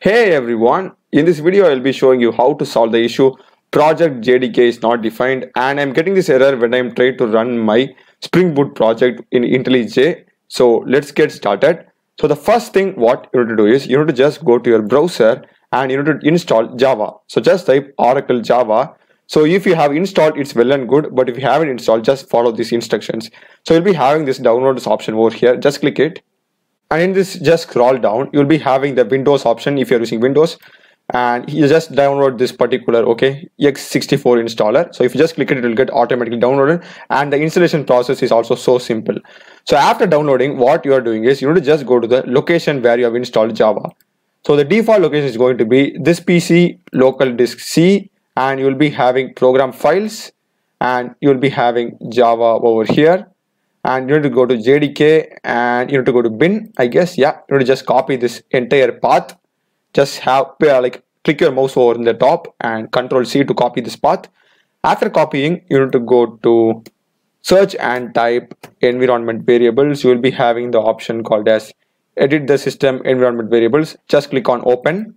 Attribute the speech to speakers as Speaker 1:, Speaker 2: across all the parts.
Speaker 1: Hey everyone, in this video I'll be showing you how to solve the issue project JDK is not defined, and I'm getting this error when I'm trying to run my Spring Boot project in Intellij. So let's get started. So the first thing what you need to do is you need to just go to your browser and you need to install Java. So just type Oracle Java. So if you have installed, it's well and good, but if you haven't installed, just follow these instructions. So you'll be having this download option over here. Just click it. And in this, just scroll down, you'll be having the Windows option if you're using Windows, and you just download this particular x64 installer. So if you just click it will get automatically downloaded, and the installation process is also so simple. So after downloading, what you are doing is you need to just go to the location where you have installed Java. So the default location is going to be this PC local disk C, and you'll be having program files, and you'll be having Java over here. And you need to go to JDK and you need to go to bin, I guess. Yeah, you need to just copy this entire path. Just have click your mouse over in the top and Control C to copy this path. After copying, you need to go to search and type environment variables. You will be having the option called as edit the system environment variables. Just click on open.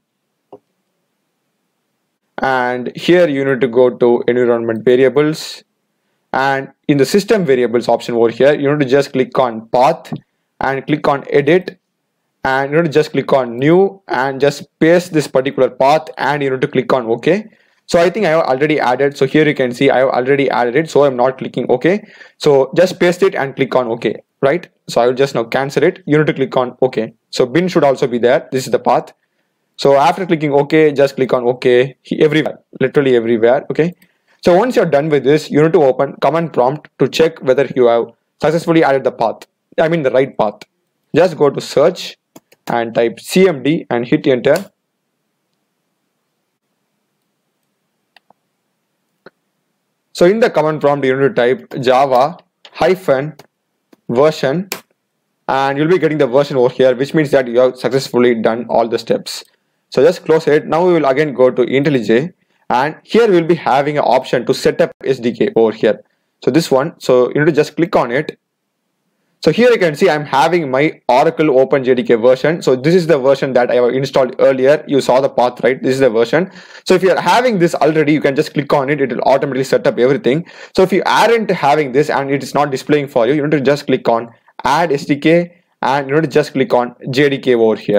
Speaker 1: And here you need to go to environment variables. And in the system variables option over here, you need to just click on path and click on edit, and you need to just click on new and just paste this particular path, and you need to click on OK. So I think I have already added. So here you can see I have already added it, so I'm not clicking OK. So just paste it and click on OK, right? So I will just now cancel it. You need to click on OK. So bin should also be there. This is the path. So after clicking OK, just click on OK everywhere, literally everywhere. Okay. So once you're done with this, you need to open command prompt to check whether you have successfully added the path. I mean the right path. Just go to search and type CMD and hit enter. So in the command prompt, you need to type Java -version, and you'll be getting the version over here, which means that you have successfully done all the steps. So just close it. Now we will again go to Intellij. And here we'll be having an option to set up SDK over here. So this one, so you need to just click on it. So here you can see I'm having my Oracle Open JDK version. So this is the version that I have installed earlier. You saw the path, right? This is the version. So if you're having this already, you can just click on it. It will automatically set up everything. So if you aren't having this and it is not displaying for you, you need to just click on add SDK, and you need to just click on JDK over here.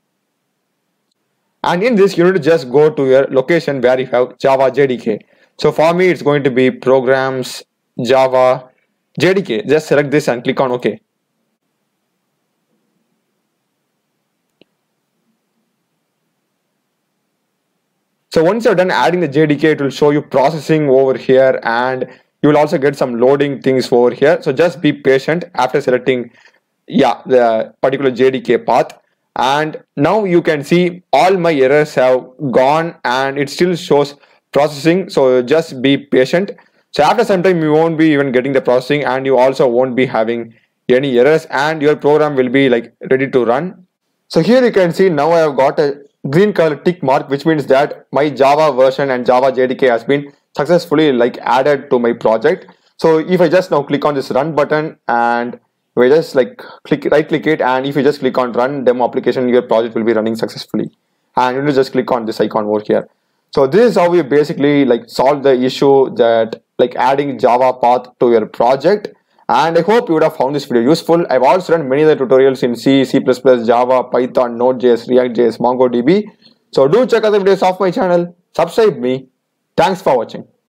Speaker 1: And in this, you need to just go to your location where you have Java JDK. So for me, it's going to be programs Java JDK. Just select this and click on OK. So once you're done adding the JDK, it will show you processing over here, and you will also get some loading things over here. So just be patient after selecting the particular JDK path. And now you can see all my errors have gone and it still shows processing. So just be patient. So after some time you won't be even getting the processing, and you also won't be having any errors, and your program will be ready to run. So here you can see now I have got a green color tick mark, which means that my Java version and Java JDK has been successfully added to my project. So if I just now click on this run button, and we just right click it, and if you just click on run demo application, your project will be running successfully. And you need to just click on this icon over here. So this is how we basically solve the issue that adding Java path to your project. And I hope you would have found this video useful. I've also done many other tutorials in C, C++, Java, Python, Node.js, React.js, MongoDB. So do check out the videos of my channel, subscribe me. Thanks for watching.